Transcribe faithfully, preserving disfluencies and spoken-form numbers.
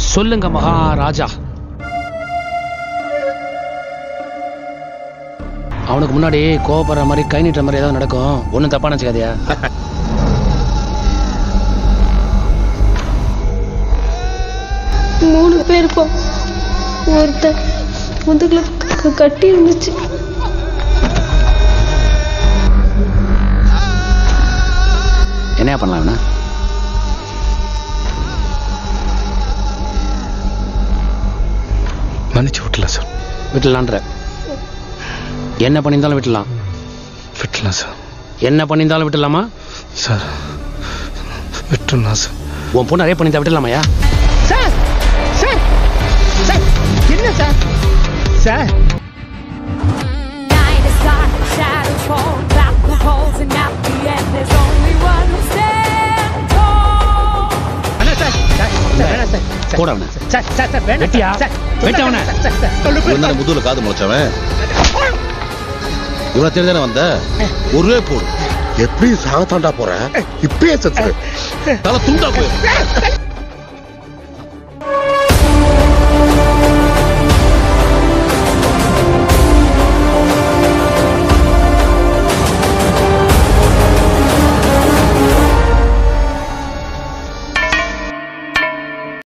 சொல்லுங்க மகாராஜா. அவனுக்கு முன்னாடி கோபப்படுற மாதிரி கை நீட்டுற மாதிரி ஏதாவது நடக்கும். ஒன்றும் தப்பா நினைச்சுக்காதியா? மூணு பேர் போ, ஒருத்தர் முதுகுல கட்டி இருந்துச்சு. என்ன பண்ணலாம் வேணா? மன்னிச்சு விட்டுலாம் சார். விட்டுலான்ற என்ன பண்ணியிருந்தாலும் விட்டுலாம். விட்டுலாம் சார். என்ன பண்ணியிருந்தாலும் விட்டுலாமா சார்? விட்டுலாம் சார். உன் பொண்ணு நிறைய பண்ணியிருந்தா விட்டுலாமையா? சார் சார் சார் என்ன சார் சார் முதுகுல காது முளைச்சவன் இவனை தெரிஞ்சானே வந்த ஒரே போடு. எப்படி சாகத்தாண்டா போற? இப்பயே சத்து தலை துண்டா போய்